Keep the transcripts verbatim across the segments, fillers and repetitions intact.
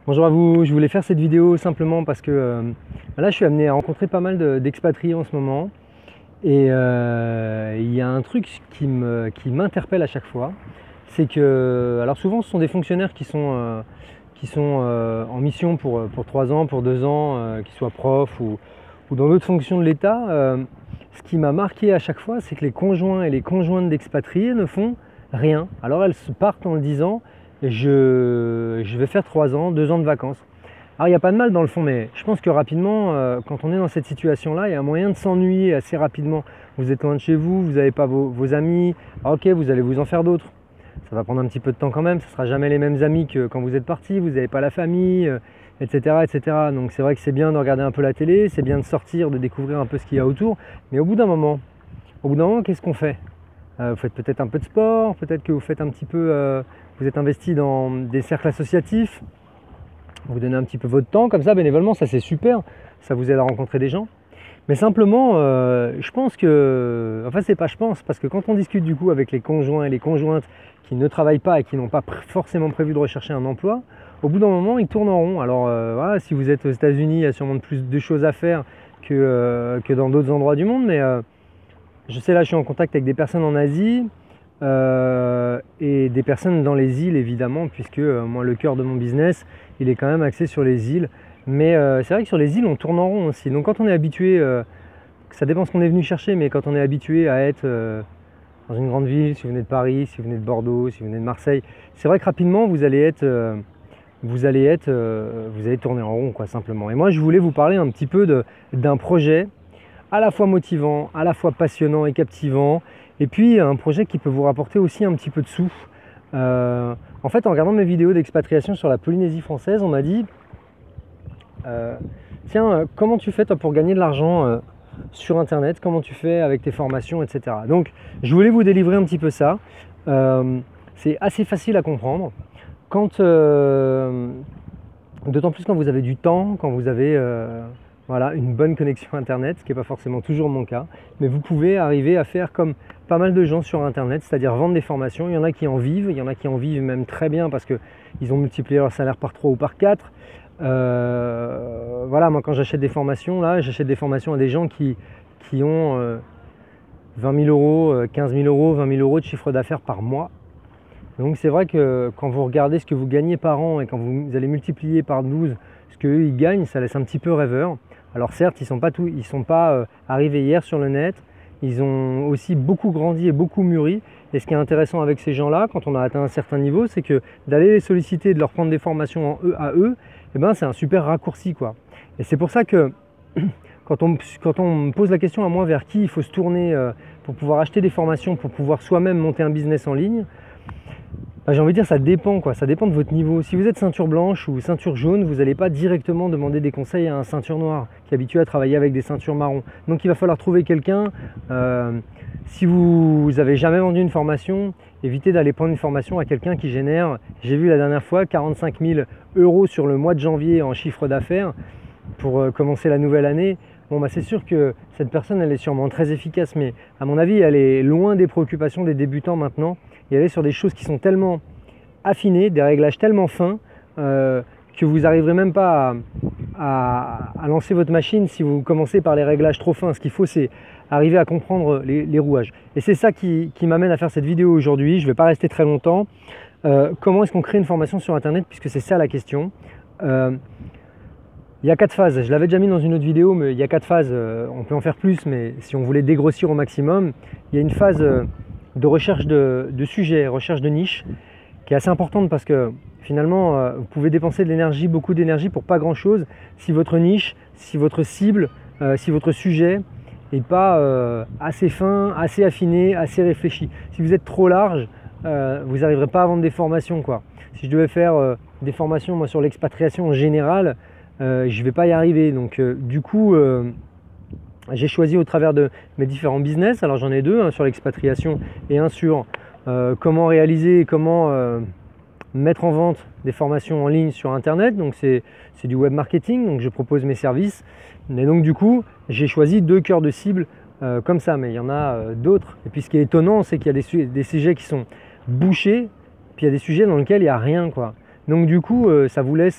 Bonjour à vous, je voulais faire cette vidéo simplement parce que euh, là je suis amené à rencontrer pas mal de- d'expatriés en ce moment et euh, il y a un truc qui me, qui m'interpelle à chaque fois, c'est que, alors souvent ce sont des fonctionnaires qui sont, euh, qui sont euh, en mission pour, pour trois ans, pour deux ans, euh, qu'ils soient profs ou, ou dans d'autres fonctions de l'État. Euh, ce qui m'a marqué à chaque fois, c'est que les conjoints et les conjointes d'expatriés ne font rien. Alors elles se partent en le disant je, je vais faire trois ans, deux ans de vacances. Alors il n'y a pas de mal dans le fond, mais je pense que rapidement, euh, quand on est dans cette situation-là, il y a un moyen de s'ennuyer assez rapidement. Vous êtes loin de chez vous, vous n'avez pas vos, vos amis, alors ok, vous allez vous en faire d'autres. Ça va prendre un petit peu de temps quand même, ce ne sera jamais les mêmes amis que quand vous êtes parti, vous n'avez pas la famille, euh, et cetera, et cetera. Donc c'est vrai que c'est bien de regarder un peu la télé, c'est bien de sortir, de découvrir un peu ce qu'il y a autour, mais au bout d'un moment, au bout d'un moment, qu'est-ce qu'on fait? Euh, vous faites peut-être un peu de sport, peut-être que vous faites un petit peu, euh, vous êtes investi dans des cercles associatifs, vous donnez un petit peu votre temps, comme ça, bénévolement, ça c'est super, ça vous aide à rencontrer des gens. Mais simplement, euh, je pense que, enfin c'est pas je pense, parce que quand on discute du coup avec les conjoints et les conjointes qui ne travaillent pas et qui n'ont pas pr- forcément prévu de rechercher un emploi, au bout d'un moment, ils tournent en rond. Alors euh, voilà, si vous êtes aux États-Unis, il y a sûrement plus de choses à faire que, euh, que dans d'autres endroits du monde, mais euh, je sais là, je suis en contact avec des personnes en Asie euh, et des personnes dans les îles évidemment, puisque euh, moi le cœur de mon business, il est quand même axé sur les îles. Mais euh, c'est vrai que sur les îles, on tourne en rond aussi. Donc quand on est habitué, euh, ça dépend ce qu'on est venu chercher, mais quand on est habitué à être euh, dans une grande ville, si vous venez de Paris, si vous venez de Bordeaux, si vous venez de Marseille, c'est vrai que rapidement vous allez être, euh, vous allez être, euh, vous allez tourner en rond quoi simplement. Et moi je voulais vous parler un petit peu de- d'un projet à la fois motivant, à la fois passionnant et captivant, et puis un projet qui peut vous rapporter aussi un petit peu de sous. Euh, en fait, en regardant mes vidéos d'expatriation sur la Polynésie française, on m'a dit euh, tiens, euh, comment tu fais toi pour gagner de l'argent euh, sur internet, comment tu fais avec tes formations, et cetera. Donc je voulais vous délivrer un petit peu ça. Euh, c'est assez facile à comprendre. Quand, euh, d'autant plus quand vous avez du temps, quand vous avez euh, voilà, une bonne connexion internet, ce qui n'est pas forcément toujours mon cas, mais vous pouvez arriver à faire comme pas mal de gens sur internet, c'est-à-dire vendre des formations. Il y en a qui en vivent, il y en a qui en vivent même très bien parce qu'ils ont multiplié leur salaire par trois ou par quatre. Euh, voilà, moi quand j'achète des formations, là, j'achète des formations à des gens qui, qui ont euh, vingt mille euros, quinze mille euros, vingt mille euros de chiffre d'affaires par mois. Donc c'est vrai que quand vous regardez ce que vous gagnez par an et quand vous allez multiplier par douze ce qu'eux ils gagnent, ça laisse un petit peu rêveur. Alors certes, ils ne sont pas, tout, ils sont pas euh, arrivés hier sur le net, ils ont aussi beaucoup grandi et beaucoup mûri. Et ce qui est intéressant avec ces gens-là, quand on a atteint un certain niveau, c'est que d'aller les solliciter, de leur prendre des formations en eux à eux, eh ben, c'est un super raccourci, quoi. Et c'est pour ça que quand on, quand on me pose la question à moi vers qui il faut se tourner euh, pour pouvoir acheter des formations, pour pouvoir soi-même monter un business en ligne, bah, j'ai envie de dire ça dépend quoi, ça dépend de votre niveau. Si vous êtes ceinture blanche ou ceinture jaune, vous n'allez pas directement demander des conseils à un ceinture noire qui est habitué à travailler avec des ceintures marron. Donc il va falloir trouver quelqu'un. Euh, si vous n'avez jamais vendu une formation, évitez d'aller prendre une formation à quelqu'un qui génère, j'ai vu la dernière fois, quarante-cinq mille euros sur le mois de janvier en chiffre d'affaires pour euh, commencer la nouvelle année. Bon, bah, c'est sûr que cette personne, elle est sûrement très efficace, mais à mon avis, elle est loin des préoccupations des débutants maintenant. Et elle est sur des choses qui sont tellement affinées, des réglages tellement fins, euh, que vous n'arriverez même pas à, à, à lancer votre machine si vous commencez par les réglages trop fins. Ce qu'il faut, c'est arriver à comprendre les, les rouages. Et c'est ça qui, qui m'amène à faire cette vidéo aujourd'hui. Je ne vais pas rester très longtemps. Euh, comment est-ce qu'on crée une formation sur Internet, puisque c'est ça la question. Euh, Il y a quatre phases, je l'avais déjà mis dans une autre vidéo, mais il y a quatre phases, on peut en faire plus, mais si on voulait dégrossir au maximum, il y a une phase de recherche de, de sujets, recherche de niche, qui est assez importante parce que finalement, vous pouvez dépenser de l'énergie, beaucoup d'énergie pour pas grand chose, si votre niche, si votre cible, si votre sujet n'est pas assez fin, assez affiné, assez réfléchi. Si vous êtes trop large, vous n'arriverez pas à vendre des formations, quoi. Si je devais faire des formations moi, sur l'expatriation en général, Euh, je ne vais pas y arriver. Donc euh, du coup, euh, j'ai choisi au travers de mes différents business, alors j'en ai deux, un sur l'expatriation et un sur euh, comment réaliser, comment euh, mettre en vente des formations en ligne sur Internet. Donc c'est du web marketing, donc je propose mes services. Et donc du coup, j'ai choisi deux cœurs de cible euh, comme ça, mais il y en a euh, d'autres. Et puis ce qui est étonnant, c'est qu'il y a des, des sujets qui sont bouchés, puis il y a des sujets dans lesquels il n'y a rien, quoi. Donc du coup, euh, ça vous laisse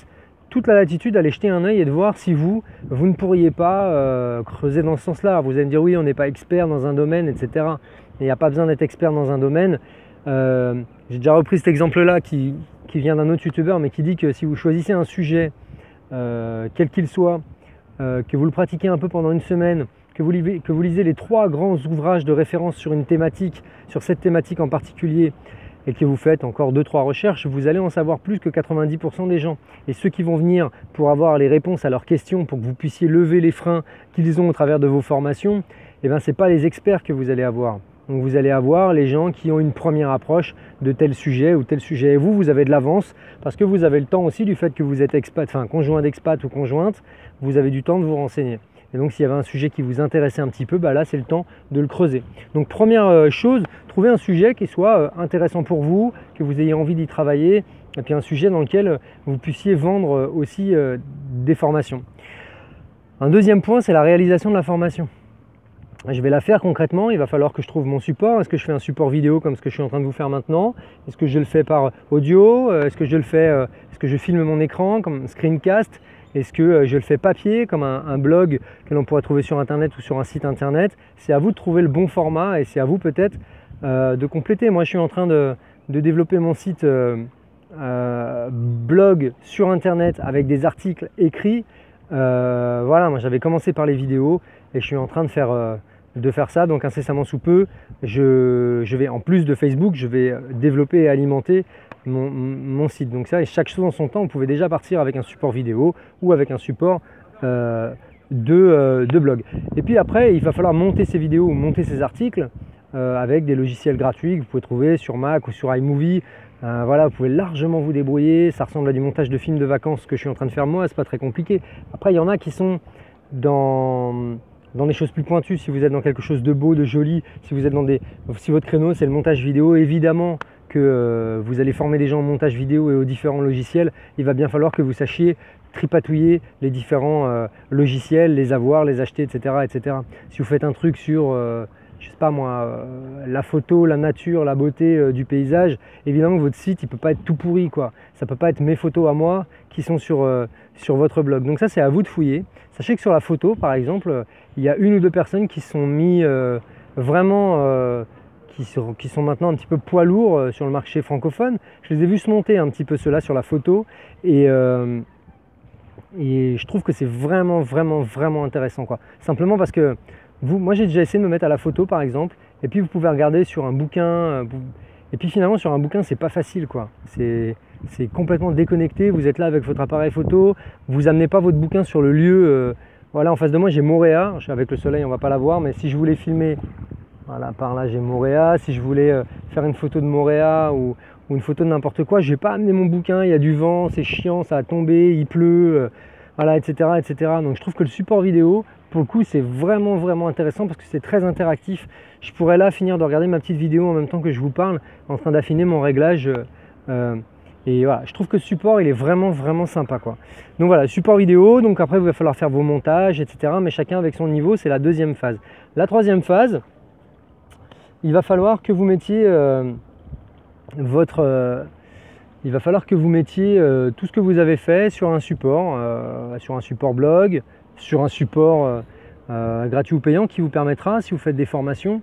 toute la latitude d'aller jeter un œil et de voir si vous, vous ne pourriez pas euh, creuser dans ce sens-là. Vous allez me dire oui, on n'est pas expert dans un domaine, et cetera. Il n'y a pas besoin d'être expert dans un domaine. Euh, J'ai déjà repris cet exemple-là qui, qui vient d'un autre youtubeur, mais qui dit que si vous choisissez un sujet, euh, quel qu'il soit, euh, que vous le pratiquez un peu pendant une semaine, que vous, lisez, que vous lisez les trois grands ouvrages de référence sur une thématique, sur cette thématique en particulier, et que vous faites encore deux trois recherches, vous allez en savoir plus que quatre-vingt-dix pour cent des gens. Et ceux qui vont venir pour avoir les réponses à leurs questions, pour que vous puissiez lever les freins qu'ils ont au travers de vos formations, eh ben, ce n'est pas les experts que vous allez avoir. Donc vous allez avoir les gens qui ont une première approche de tel sujet ou tel sujet. Et vous, vous avez de l'avance parce que vous avez le temps aussi du fait que vous êtes expat, enfin conjoint d'expat ou conjointe, vous avez du temps de vous renseigner. Et donc s'il y avait un sujet qui vous intéressait un petit peu, bah là c'est le temps de le creuser. Donc première chose, trouvez un sujet qui soit intéressant pour vous, que vous ayez envie d'y travailler, et puis un sujet dans lequel vous puissiez vendre aussi des formations. Un deuxième point, c'est la réalisation de la formation. Je vais la faire concrètement, il va falloir que je trouve mon support. Est-ce que je fais un support vidéo comme ce que je suis en train de vous faire maintenant? Est-ce que je le fais par audio? Est-ce que je le fais, est-ce que je filme mon écran comme un screencast? Est-ce que je le fais papier comme un, un blog que l'on pourrait trouver sur internet ou sur un site internet? C'est à vous de trouver le bon format et c'est à vous peut-être euh, de compléter. Moi je suis en train de, de développer mon site euh, euh, blog sur internet avec des articles écrits. Euh, voilà, moi j'avais commencé par les vidéos et je suis en train de faire, euh, de faire ça, donc incessamment sous peu, je, je vais, en plus de Facebook, je vais développer et alimenter mon, mon site. Donc ça, et chaque chose en son temps, on pouvait déjà partir avec un support vidéo ou avec un support euh, de, euh, de blog. Et puis après, il va falloir monter ces vidéos ou monter ces articles euh, avec des logiciels gratuits que vous pouvez trouver sur Mac ou sur iMovie. Euh, voilà, vous pouvez largement vous débrouiller, ça ressemble à du montage de films de vacances que je suis en train de faire moi, c'est pas très compliqué. Après il y en a qui sont dans, dans des choses plus pointues, si vous êtes dans quelque chose de beau, de joli, si vous êtes dans des, si votre créneau c'est le montage vidéo, évidemment que euh, vous allez former des gens au montage vidéo et aux différents logiciels, il va bien falloir que vous sachiez tripatouiller les différents euh, logiciels, les avoir, les acheter, et cetera, et cetera. Si vous faites un truc sur euh, je sais pas moi, euh, la photo, la nature, la beauté euh, du paysage, évidemment que votre site il peut pas être tout pourri quoi. Ça peut pas être mes photos à moi qui sont sur, euh, sur votre blog. Donc ça c'est à vous de fouiller. Sachez que sur la photo par exemple, euh, il y a une ou deux personnes qui sont mis euh, vraiment, euh, qui, sont, qui sont maintenant un petit peu poids lourds euh, sur le marché francophone. Je les ai vus se monter un petit peu ceux-là sur la photo et, euh, et je trouve que c'est vraiment vraiment vraiment intéressant quoi. Simplement parce que Vous, moi j'ai déjà essayé de me mettre à la photo par exemple, et puis vous pouvez regarder sur un bouquin, et puis finalement sur un bouquin c'est pas facile quoi, c'est complètement déconnecté, vous êtes là avec votre appareil photo, vous amenez pas votre bouquin sur le lieu, euh, voilà en face de moi j'ai Moorea, avec le soleil on va pas la voir, mais si je voulais filmer, voilà par là j'ai Moorea, si je voulais euh, faire une photo de Moorea ou, ou une photo de n'importe quoi, je vais pas amener mon bouquin, il y a du vent, c'est chiant, ça a tombé, il pleut, euh, voilà et cetera et cetera. Donc je trouve que le support vidéo, pour le coup c'est vraiment vraiment intéressant parce que c'est très interactif. Je pourrais là finir de regarder ma petite vidéo en même temps que je vous parle en train d'affiner mon réglage euh, et voilà, je trouve que ce support il est vraiment vraiment sympa quoi. Donc voilà, support vidéo, donc après il va falloir faire vos montages etc, mais chacun avec son niveau, c'est la deuxième phase. La troisième phase, il va falloir que vous mettiez euh, votre euh, il va falloir que vous mettiez euh, tout ce que vous avez fait sur un support euh, sur un support blog, sur un support euh, euh, gratuit ou payant qui vous permettra, si vous faites des formations,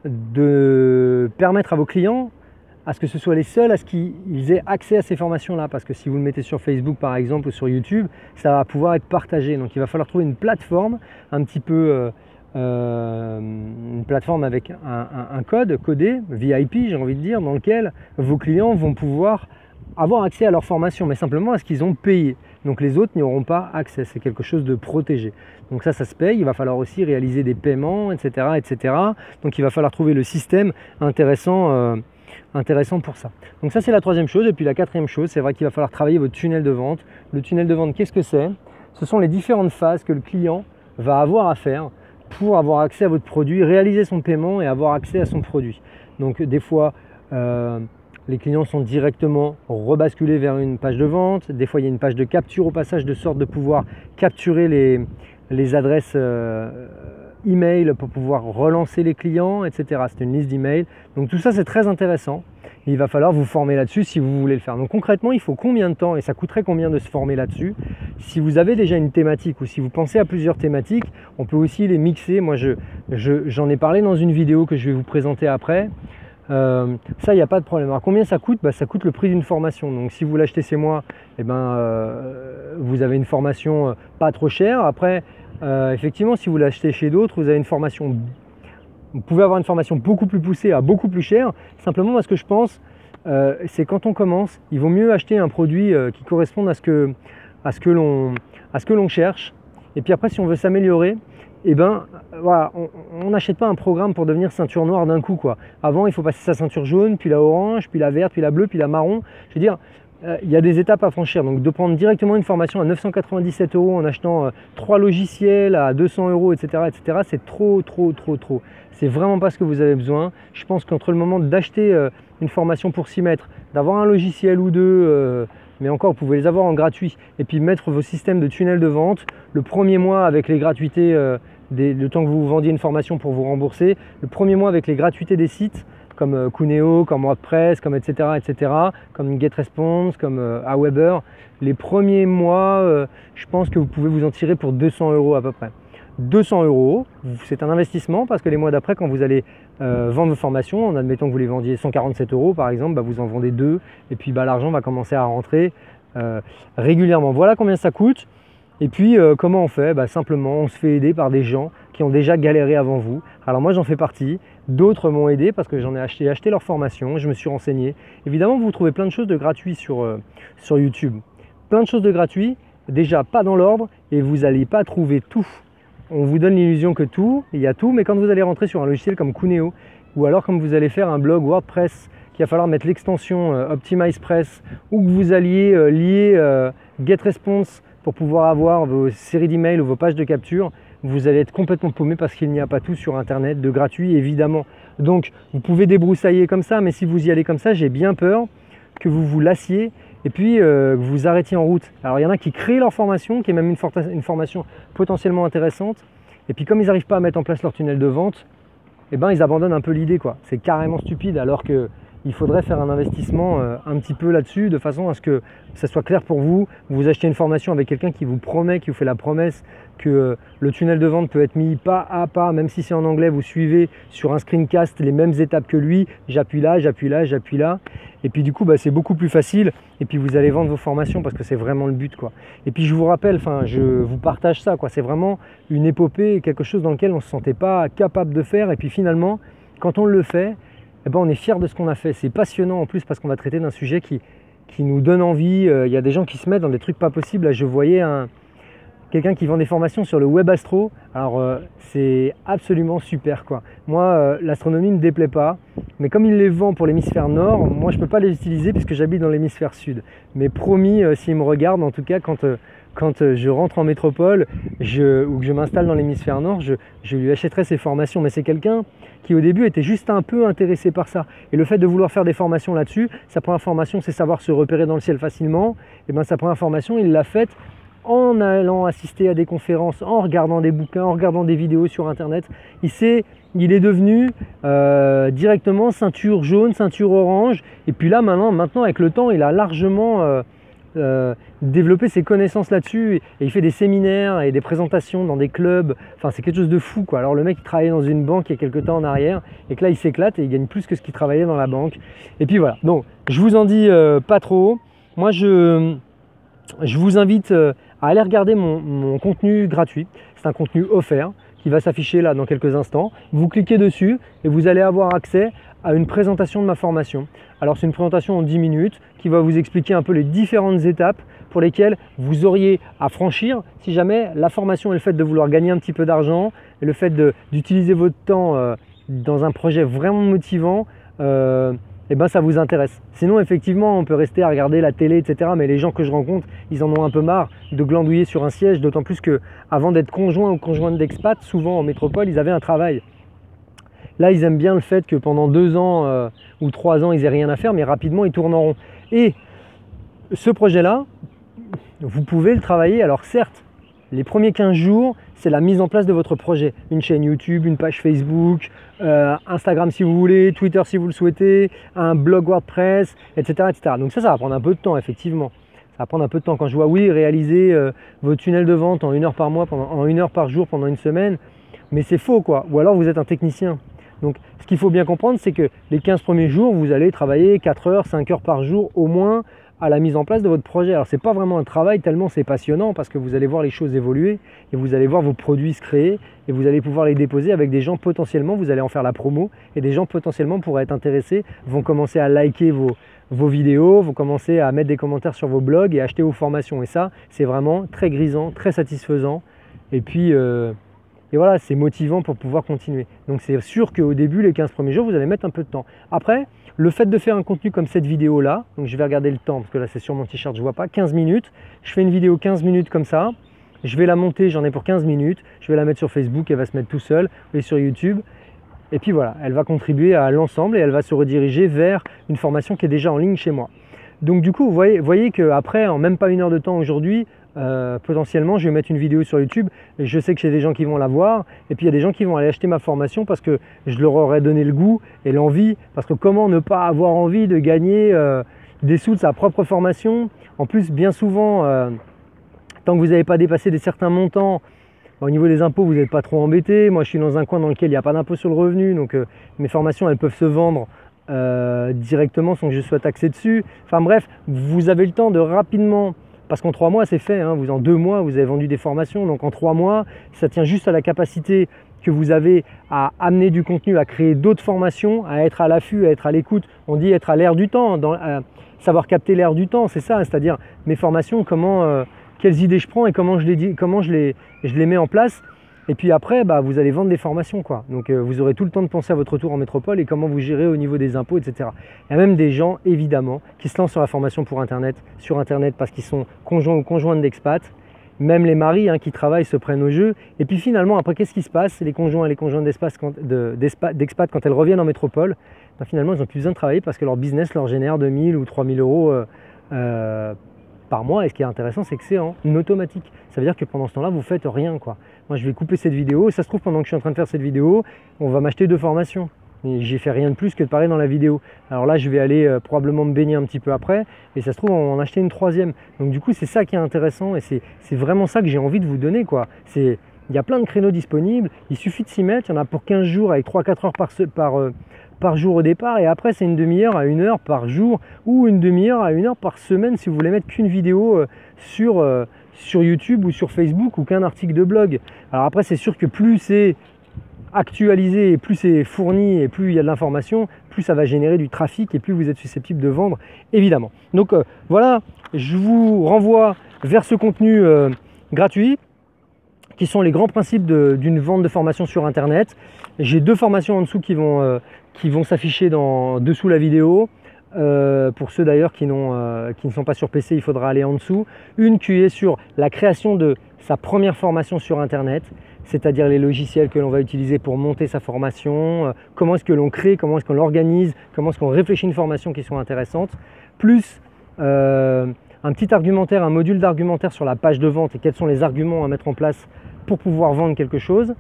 de permettre à vos clients à ce que ce soit les seuls à ce qu'ils aient accès à ces formations-là. Parce que si vous le mettez sur Facebook par exemple ou sur YouTube, ça va pouvoir être partagé. Donc il va falloir trouver une plateforme un petit peu, euh, euh, une plateforme avec un, un, un code codé, V I P j'ai envie de dire, dans lequel vos clients vont pouvoir avoir accès à leur formation, mais simplement à ce qu'ils ont payé. Donc les autres n'y auront pas accès, c'est quelque chose de protégé. Donc ça, ça se paye, il va falloir aussi réaliser des paiements, et cetera et cetera. Donc il va falloir trouver le système intéressant, euh, intéressant pour ça. Donc ça c'est la troisième chose. Et puis la quatrième chose, c'est vrai qu'il va falloir travailler votre tunnel de vente. Le tunnel de vente, qu'est-ce que c'est? Ce sont les différentes phases que le client va avoir à faire pour avoir accès à votre produit, réaliser son paiement et avoir accès à son produit. Donc des fois, euh, les clients sont directement rebasculés vers une page de vente. Des fois, il y a une page de capture au passage de sorte de pouvoir capturer les, les adresses euh, email pour pouvoir relancer les clients, et cetera. C'est une liste d'emails. Donc tout ça, c'est très intéressant. et il va falloir vous former là-dessus si vous voulez le faire. Donc concrètement, il faut combien de temps et ça coûterait combien de se former là-dessus? Si vous avez déjà une thématique ou si vous pensez à plusieurs thématiques, on peut aussi les mixer. Moi, je, je, j'en ai parlé dans une vidéo que je vais vous présenter après. Euh, ça, il n'y a pas de problème. Alors combien ça coûte? Bah, ça coûte le prix d'une formation. Donc si vous l'achetez chez moi, eh ben, euh, vous avez une formation euh, pas trop chère. Après, euh, effectivement, si vous l'achetez chez d'autres, vous avez une formation. Vous pouvez avoir une formation beaucoup plus poussée à beaucoup plus cher. Simplement, moi, ce que je pense, euh, c'est quand on commence, il vaut mieux acheter un produit euh, qui corresponde à ce que, à ce que l'on, à ce que l'on cherche. Et puis après, si on veut s'améliorer, eh ben, voilà, on n'achète pas un programme pour devenir ceinture noire d'un coup, quoi. Avant, il faut passer sa ceinture jaune, puis la orange, puis la verte, puis la bleue, puis la marron. Je veux dire, euh, il y a des étapes à franchir. Donc de prendre directement une formation à neuf cent quatre-vingt-dix-sept euros en achetant euh, trois logiciels à deux cents euros, et cetera, et cetera, c'est trop, trop, trop, trop. C'est vraiment pas ce que vous avez besoin. Je pense qu'entre le moment d'acheter euh, une formation pour s'y mettre, d'avoir un logiciel ou deux, euh, mais encore, vous pouvez les avoir en gratuit, et puis mettre vos systèmes de tunnel de vente, le premier mois avec les gratuités, euh, Des, le temps que vous vendiez une formation pour vous rembourser, le premier mois avec les gratuités des sites comme euh, Cuneo, comme WordPress, comme et cetera, et cetera, comme GetResponse, comme euh, Aweber. Les premiers mois, euh, je pense que vous pouvez vous en tirer pour deux cents euros à peu près. deux cents euros, c'est un investissement parce que les mois d'après, quand vous allez euh, vendre vos formations, en admettant que vous les vendiez cent quarante-sept euros par exemple, bah, vous en vendez deux et puis bah, l'argent va commencer à rentrer euh, régulièrement. Voilà combien ça coûte. Et puis euh, comment on fait? Bah, simplement on se fait aider par des gens qui ont déjà galéré avant vous. Alors moi j'en fais partie, d'autres m'ont aidé parce que j'en ai acheté, acheté leur formation, je me suis renseigné. Évidemment vous trouvez plein de choses de gratuits sur, euh, sur YouTube. Plein de choses de gratuits, déjà pas dans l'ordre et vous n'allez pas trouver tout. On vous donne l'illusion que tout, il y a tout, mais quand vous allez rentrer sur un logiciel comme Cuneo ou alors comme vous allez faire un blog WordPress, qu'il va falloir mettre l'extension euh, OptimizePress ou que vous alliez euh, lier euh, GetResponse pour pouvoir avoir vos séries d'emails ou vos pages de capture, vous allez être complètement paumé parce qu'il n'y a pas tout sur internet de gratuit évidemment. Donc vous pouvez débroussailler comme ça, mais si vous y allez comme ça, j'ai bien peur que vous vous lassiez et puis euh, que vous arrêtiez en route. Alors il y en a qui créent leur formation, qui est même une, for une formation potentiellement intéressante, et puis comme ils n'arrivent pas à mettre en place leur tunnel de vente, eh ben, ils abandonnent un peu l'idée, quoi. C'est carrément stupide alors que il faudrait faire un investissement euh, un petit peu là-dessus de façon à ce que ça soit clair pour vous. Vous achetez une formation avec quelqu'un qui vous promet, qui vous fait la promesse que euh, le tunnel de vente peut être mis pas à pas, même si c'est en anglais, vous suivez sur un screencast les mêmes étapes que lui. J'appuie là, j'appuie là, j'appuie là. Et puis du coup, bah, c'est beaucoup plus facile. Et puis vous allez vendre vos formations parce que c'est vraiment le but, quoi. Et puis je vous rappelle, enfin, je vous partage ça, quoi. C'est vraiment une épopée, quelque chose dans lequel on ne se sentait pas capable de faire. Et puis finalement, quand on le fait, eh ben, on est fier de ce qu'on a fait. C'est passionnant en plus parce qu'on va traiter d'un sujet qui, qui nous donne envie. Il euh, y a des gens qui se mettent dans des trucs pas possibles. Là, je voyais un, quelqu'un qui vend des formations sur le web astro. Alors, euh, c'est absolument super, quoi. Moi, euh, l'astronomie ne me déplaît pas. Mais comme il les vend pour l'hémisphère nord, moi, je ne peux pas les utiliser puisque j'habite dans l'hémisphère sud. Mais promis, euh, s'ils me regardent, en tout cas, quand... Euh, Quand je rentre en métropole je, ou que je m'installe dans l'hémisphère nord, je, je lui achèterai ses formations. Mais c'est quelqu'un qui au début était juste un peu intéressé par ça. Et le fait de vouloir faire des formations là-dessus, sa première formation c'est savoir se repérer dans le ciel facilement. Et bien sa première formation il l'a faite en allant assister à des conférences, en regardant des bouquins, en regardant des vidéos sur internet. Il, s'est, il est devenu euh, directement ceinture jaune, ceinture orange. Et puis là maintenant, maintenant avec le temps il a largement... Euh, Euh, développer ses connaissances là-dessus et, et il fait des séminaires et des présentations dans des clubs. Enfin c'est quelque chose de fou, quoi. Alors le mec il travaillait dans une banque il y a quelques temps en arrière et que là il s'éclate et il gagne plus que ce qu'il travaillait dans la banque. Et puis voilà, donc je vous en dis euh, pas trop. Moi je, je vous invite euh, à aller regarder mon, mon contenu gratuit. C'est un contenu offert qui va s'afficher là dans quelques instants. Vous cliquez dessus et vous allez avoir accès à une présentation de ma formation. Alors c'est une présentation en dix minutes qui va vous expliquer un peu les différentes étapes pour lesquelles vous auriez à franchir si jamais la formation et le fait de vouloir gagner un petit peu d'argent et le fait d'utiliser votre temps euh, dans un projet vraiment motivant, euh, et ben ça vous intéresse. Sinon effectivement on peut rester à regarder la télé, et cetera. Mais les gens que je rencontre, ils en ont un peu marre de glandouiller sur un siège, d'autant plus que avant d'être conjoint ou conjointe d'expat, souvent en métropole, ils avaient un travail. Là, ils aiment bien le fait que pendant deux ans euh, ou trois ans, ils n'aient rien à faire, mais rapidement, ils tournent en rond. Et ce projet-là, vous pouvez le travailler. Alors certes, Les premiers quinze jours, c'est la mise en place de votre projet. Une chaîne YouTube, une page Facebook, euh, Instagram si vous voulez, Twitter si vous le souhaitez, un blog WordPress, et cetera, et cetera. Donc ça, ça va prendre un peu de temps, effectivement. Ça va prendre un peu de temps. Quand je vois, oui, réaliser euh, votre tunnel de vente en une heure par mois, pendant, en une heure par jour pendant une semaine, mais c'est faux, quoi. Ou alors vous êtes un technicien. Donc ce qu'il faut bien comprendre, c'est que les quinze premiers jours, vous allez travailler quatre heures, cinq heures par jour au moins à la mise en place de votre projet. Alors c'est pas vraiment un travail tellement c'est passionnant parce que vous allez voir les choses évoluer et vous allez voir vos produits se créer et vous allez pouvoir les déposer avec des gens potentiellement, vous allez en faire la promo et des gens potentiellement pourraient être intéressés, vont commencer à liker vos, vos vidéos, vont commencer à mettre des commentaires sur vos blogs et acheter vos formations. Et ça, c'est vraiment très grisant, très satisfaisant. Et puis, euh, et voilà, c'est motivant pour pouvoir continuer. Donc c'est sûr qu'au début, les quinze premiers jours, vous allez mettre un peu de temps. Après, le fait de faire un contenu comme cette vidéo-là, donc je vais regarder le temps parce que là c'est sur mon t-shirt, je vois pas, quinze minutes. Je fais une vidéo quinze minutes comme ça. Je vais la monter, j'en ai pour quinze minutes. Je vais la mettre sur Facebook, elle va se mettre tout seul, et sur YouTube. Et puis voilà, elle va contribuer à l'ensemble et elle va se rediriger vers une formation qui est déjà en ligne chez moi. Donc du coup, vous voyez, voyez qu'après, en même pas une heure de temps aujourd'hui, euh, potentiellement, je vais mettre une vidéo sur YouTube et je sais que j'ai des gens qui vont la voir et puis il y a des gens qui vont aller acheter ma formation parce que je leur aurais donné le goût et l'envie. Parce que comment ne pas avoir envie de gagner euh, des sous de sa propre formation? En plus, bien souvent, euh, tant que vous n'avez pas dépassé des certains montants, au niveau des impôts, vous n'êtes pas trop embêté. Moi, je suis dans un coin dans lequel il n'y a pas d'impôt sur le revenu, donc euh, mes formations, elles peuvent se vendre euh, directement sans que je sois taxé dessus. Enfin bref, vous avez le temps de rapidement, parce qu'en trois mois, c'est fait. Hein, vous en deux mois, vous avez vendu des formations, donc en trois mois, ça tient juste à la capacité que vous avez à amener du contenu, à créer d'autres formations, à être à l'affût, à être à l'écoute. On dit être à l'air du temps, dans, à savoir capter l'air du temps, c'est ça, c'est-à-dire mes formations, comment... Euh, quelles idées je prends et comment je les, comment je les, je les mets en place. Et puis après, bah, vous allez vendre des formations, quoi. Donc euh, vous aurez tout le temps de penser à votre retour en métropole et comment vous gérez au niveau des impôts, et cetera. Il y a même des gens, évidemment, qui se lancent sur la formation pour Internet, sur Internet parce qu'ils sont conjoints ou conjointes d'expats. Même les maris hein, qui travaillent se prennent au jeu. Et puis finalement, après, qu'est-ce qui se passe? Les conjoints et les conjointes d'expats, quand, de, d'expat, quand elles reviennent en métropole, bah, finalement, ils n'ont plus besoin de travailler parce que leur business leur génère deux mille ou trois mille euros euh, euh, par mois. Et ce qui est intéressant, c'est que c'est en automatique. Ça veut dire que pendant ce temps-là, vous ne faites rien, quoi. Moi, je vais couper cette vidéo. Et ça se trouve, pendant que je suis en train de faire cette vidéo, on va m'acheter deux formations. Et j'ai fait rien de plus que de parler dans la vidéo. Alors là, je vais aller euh, probablement me baigner un petit peu après. Et ça se trouve, on va en acheter une troisième. Donc du coup, c'est ça qui est intéressant. Et c'est vraiment ça que j'ai envie de vous donner, quoi. C'est, il y a plein de créneaux disponibles. Il suffit de s'y mettre. Il y en a pour quinze jours avec trois à quatre heures par, par, euh, par jour au départ. Et après, c'est une demi-heure à une heure par jour ou une demi-heure à une heure par semaine si vous voulez mettre qu'une vidéo euh, sur, euh, sur YouTube ou sur Facebook ou qu'un article de blog. Alors après, c'est sûr que plus c'est actualisé et plus c'est fourni et plus il y a de l'information, plus ça va générer du trafic et plus vous êtes susceptible de vendre, évidemment. Donc euh, voilà, je vous renvoie vers ce contenu euh, gratuit qui sont les grands principes d'une vente de formation sur Internet. J'ai deux formations en dessous qui vont, euh, qui vont s'afficher dessous la vidéo. Euh, pour ceux d'ailleurs qui, euh, qui ne sont pas sur P C, il faudra aller en dessous. Une qui est sur la création de sa première formation sur Internet, c'est-à-dire les logiciels que l'on va utiliser pour monter sa formation, euh, comment est-ce que l'on crée, comment est-ce qu'on l'organise, comment est-ce qu'on réfléchit une formation qui soit intéressante, plus euh, un petit argumentaire, un module d'argumentaire sur la page de vente et quels sont les arguments à mettre en place pour pouvoir vendre quelque chose.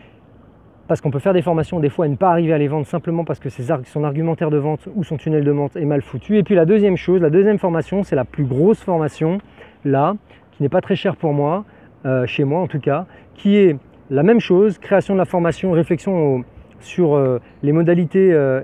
Parce qu'on peut faire des formations des fois et ne pas arriver à les vendre simplement parce que son argumentaire de vente ou son tunnel de vente est mal foutu. Et puis la deuxième chose, la deuxième formation, c'est la plus grosse formation, là, qui n'est pas très chère pour moi, euh, chez moi en tout cas, qui est la même chose, création de la formation, réflexion au, sur euh, les modalités euh,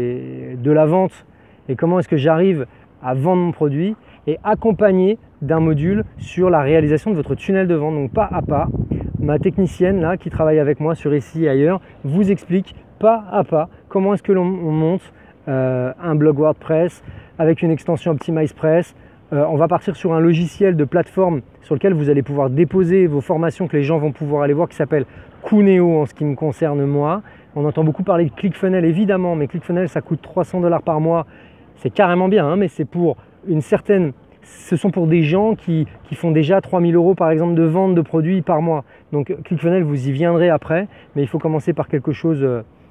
et de la vente et comment est-ce que j'arrive à vendre mon produit et accompagné d'un module sur la réalisation de votre tunnel de vente, donc pas à pas. Ma technicienne là qui travaille avec moi sur ici et ailleurs vous explique pas à pas comment est-ce que l'on monte euh, un blog WordPress avec une extension OptimizePress. Euh, on va partir sur un logiciel de plateforme sur lequel vous allez pouvoir déposer vos formations que les gens vont pouvoir aller voir qui s'appelle Kuneo en ce qui me concerne moi. On entend beaucoup parler de ClickFunnels évidemment, mais ClickFunnels ça coûte trois cents dollars par mois. C'est carrément bien, hein, mais c'est pour une certaine... Ce sont pour des gens qui, qui font déjà trois mille euros par exemple de vente de produits par mois. Donc ClickFunnels, vous y viendrez après, mais il faut commencer par quelque chose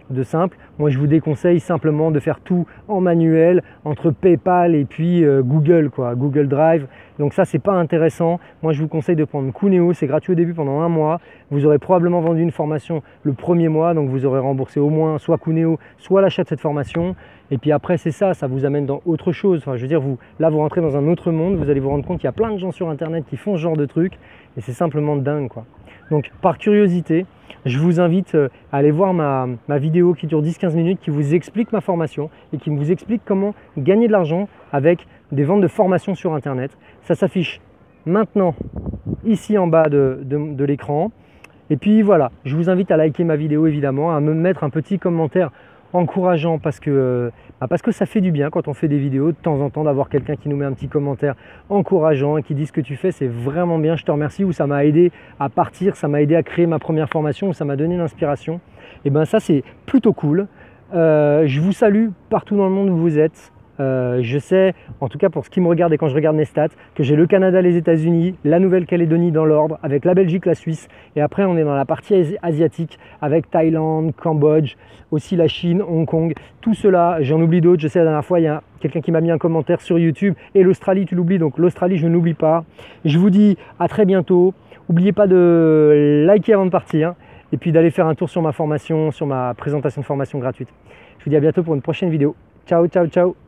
de simple. Moi, je vous déconseille simplement de faire tout en manuel entre PayPal et puis euh, Google, quoi, Google Drive. Donc ça, c'est pas intéressant. Moi, je vous conseille de prendre Kuneo. C'est gratuit au début pendant un mois. Vous aurez probablement vendu une formation le premier mois, donc vous aurez remboursé au moins soit Kuneo, soit l'achat de cette formation. Et puis après, c'est ça, ça vous amène dans autre chose. Enfin, je veux dire, vous, là, vous rentrez dans un autre monde. Vous allez vous rendre compte qu'il y a plein de gens sur Internet qui font ce genre de trucs. Et c'est simplement dingue, quoi. Donc, par curiosité, je vous invite à aller voir ma, ma vidéo qui dure dix à quinze minutes, qui vous explique ma formation et qui vous explique comment gagner de l'argent avec des ventes de formation sur Internet. Ça s'affiche maintenant ici en bas de, de, de l'écran. Et puis voilà, je vous invite à liker ma vidéo évidemment, à me mettre un petit commentaire encourageant parce que, bah parce que ça fait du bien quand on fait des vidéos de temps en temps d'avoir quelqu'un qui nous met un petit commentaire encourageant et qui dit ce que tu fais, c'est vraiment bien, je te remercie, ou ça m'a aidé à partir, ça m'a aidé à créer ma première formation, ou ça m'a donné l'inspiration. Et ben ça, c'est plutôt cool. Euh, je vous salue partout dans le monde où vous êtes. Euh, je sais, en tout cas pour ce qui me regarde et quand je regarde mes stats, que j'ai le Canada, les États-Unis, la Nouvelle-Calédonie dans l'ordre, avec la Belgique, la Suisse, et après on est dans la partie asiatique avec Thaïlande, Cambodge, aussi la Chine, Hong Kong, tout cela, j'en oublie d'autres. Je sais, la dernière fois il y a quelqu'un qui m'a mis un commentaire sur YouTube, et l'Australie tu l'oublies, donc l'Australie je ne l'oublie pas. Je vous dis à très bientôt, n'oubliez pas de liker avant de partir, et puis d'aller faire un tour sur ma formation, sur ma présentation de formation gratuite. Je vous dis à bientôt pour une prochaine vidéo. Ciao, ciao, ciao.